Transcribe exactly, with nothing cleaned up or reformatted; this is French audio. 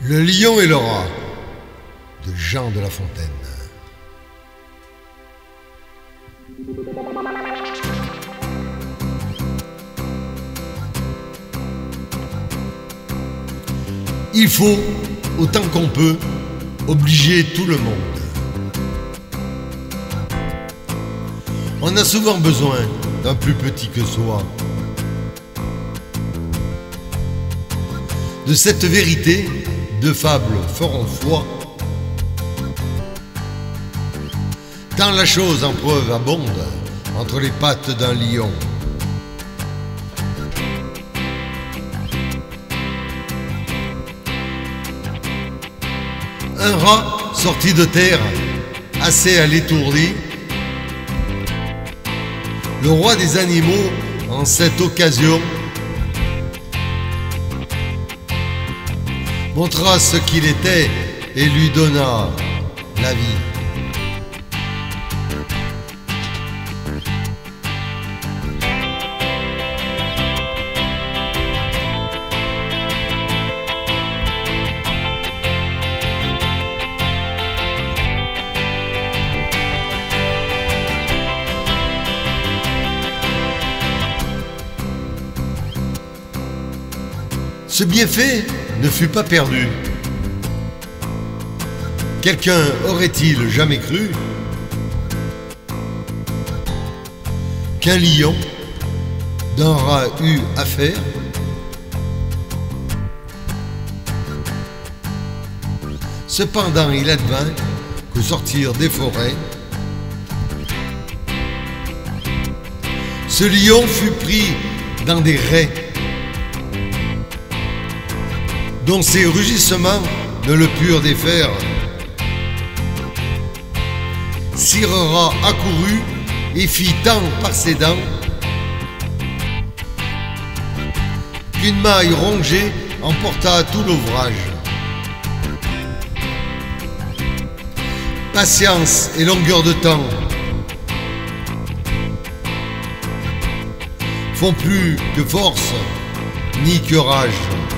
Le lion et le rat de Jean de La Fontaine. Il faut, autant qu'on peut, obliger tout le monde. On a souvent besoin d'un plus petit que soi. De cette vérité, deux fables feront foi. Tant la chose en preuve abonde entre les pattes d'un lion. Un rat sorti de terre, assez à l'étourdi, le roi des animaux, en cette occasion, montra ce qu'il était et lui donna la vie. Ce bienfait ne fut pas perdu. Quelqu'un aurait-il jamais cru qu'un lion d'un rat eût affaire? Cependant, il advint qu'au sortir des forêts, ce lion fut pris dans des rets dont ses rugissements ne le purent défaire. Sire rat accourut et fit tant par ses dents qu'une maille rongée emporta tout l'ouvrage. Patience et longueur de temps font plus que force ni que rage.